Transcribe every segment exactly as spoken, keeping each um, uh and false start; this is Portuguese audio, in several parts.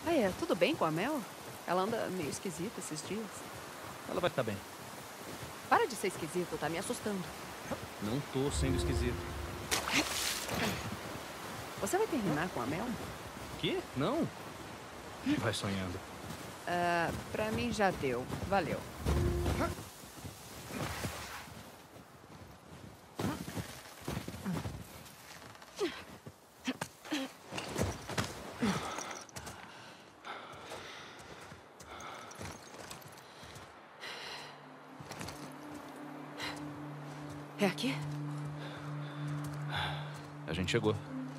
Ah, é? Tudo bem com a Mel? Ela anda meio esquisita esses dias. Ela vai ficar bem. Para de ser esquisito, tá me assustando. Não tô sendo esquisito. Você vai terminar com a Mel? Que? Não. Vai sonhando. Ah, pra mim já deu. Valeu. É aqui? A gente chegou.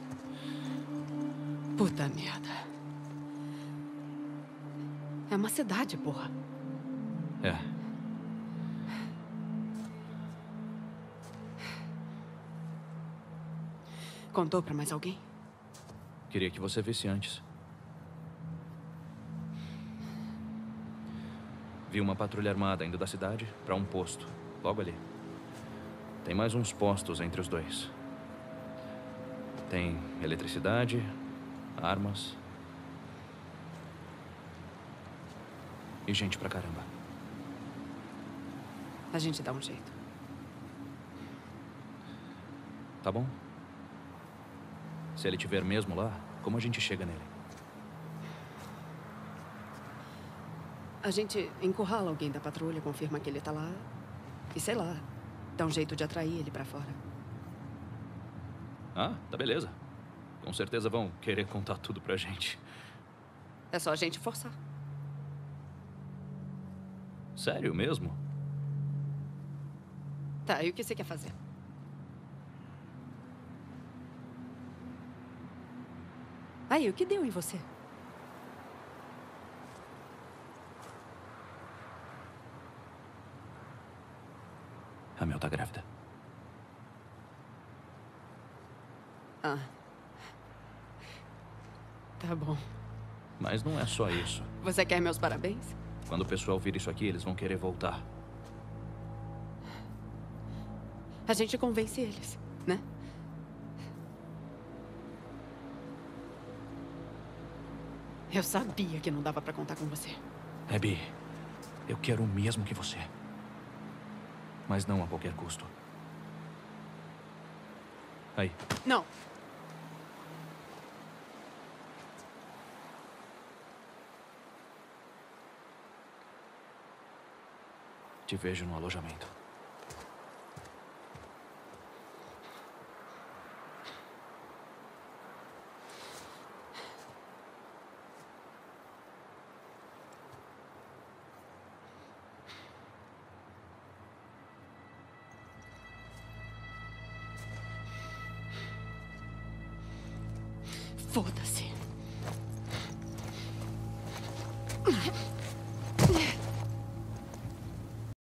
Puta merda. É uma cidade, porra. É. Contou pra mais alguém? Queria que você visse antes. Vi uma patrulha armada indo da cidade pra um posto, logo ali. Tem mais uns postos entre os dois. Tem eletricidade, armas e gente pra caramba. A gente dá um jeito. Tá bom? Se ele estiver mesmo lá, como a gente chega nele? A gente encurrala alguém da patrulha, confirma que ele tá lá. E sei lá, dá um jeito de atrair ele pra fora. Ah, tá beleza. Com certeza vão querer contar tudo pra gente. É só a gente forçar. Sério mesmo? Tá, e o que você quer fazer? Aí, o que deu em você? A Mel tá grávida. Ah. Tá bom. Mas não é só isso. Você quer meus parabéns? Quando o pessoal vir isso aqui, eles vão querer voltar. A gente convence eles, né? Eu sabia que não dava pra contar com você. Abby, eu quero o mesmo que você. Mas não a qualquer custo. Aí. Não. Te vejo no alojamento. Foda-se.